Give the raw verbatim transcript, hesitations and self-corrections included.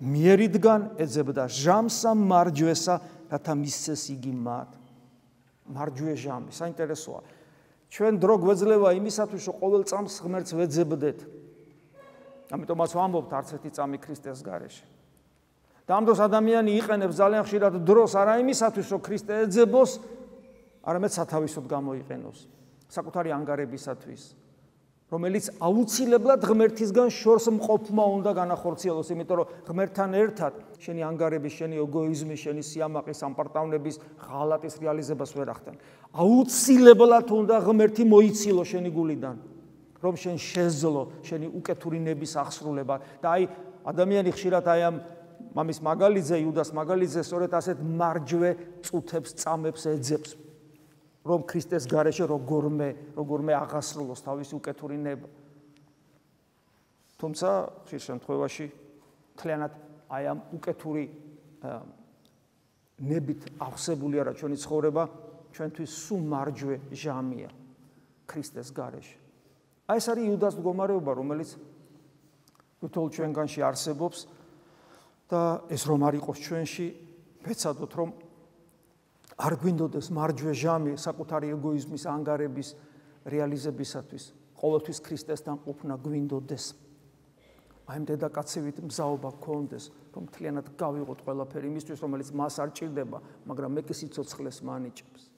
მიერიდან ეძებდა ჟამსა მარჯვესა, რათა მისცეს იგი მათ. მარჯვე ჟამი, საინტერესოა. ჩვენ დრო გვეძლევა იმისათვის, რომ ყოველ წამს ღმერთს ვეძებდეთ. ამიტომაც ვამბობთ არც ერთი წამი ქრისტეს გარეშე. და ამ დროს ადამიანი იყენებს ძალიან ხშირად დროს არა იმისათვის, რომ ქრისტე ეძებოს, არამედ სათავისოდ გამოიყენოს, საკუთარი ანგარებისათვის, რომელიც აუცილებლად ღმერთისგან შორს მყოფმა უნდა განახორციელოს, იმიტომ რომ ღმერთთან ერთად შენი ანგარების, შენი ეგოიზმის, შენი სიამაყის, სამპარტავნების, ღალატის რეალიზებას ვერ ახდენ. აუცილებლად უნდა ღმერთი მოიცილო შენი გულიდან, რომ შენ შეძლო შენი უკეთური ნების აღსრულება და აი ადამიანი ხშირად აი ამ მამის მაგალიძე, იუდას მაგალიძე სწორედ ასეთ მარჯვე წუთებს, წამებს ეძებს. რომ ქრისტეს გარეშე როგორმე, როგორმე აღასრულოს თავისი უკეთური ნება. თუმცა ხშირ შემთხვევაში მთლიანად აი ამ უკეთური ნებით აღსებული არა ჩვენი ცხოვრება, ჩვენთვის სულ მარჯვე ჟამია ქრისტეს გარეშე. აი ეს არის იუდას მდგომარეობა, რომელიც თითოეულ ჩვენგანში არსებობს და ეს რომ არ იყოს ჩვენში, ვეცადოთ რომ არ გვინდოდეს მარჯვე ჟამი საკუთარი ეგოიზმის, ანგარების რეალიზებისათვის, ყოველთვის ქრისტესთან ყოფნა გვინდოდეს. აი ამ დედაკაცივით მზაობა გქონდეს, რომ მთლიანად გავიღოთ ყველაფერი იმისთვის, რომელიც მას არ ჭირდება, მაგრამ მე კი სიცოცხლეს მანიჭებს.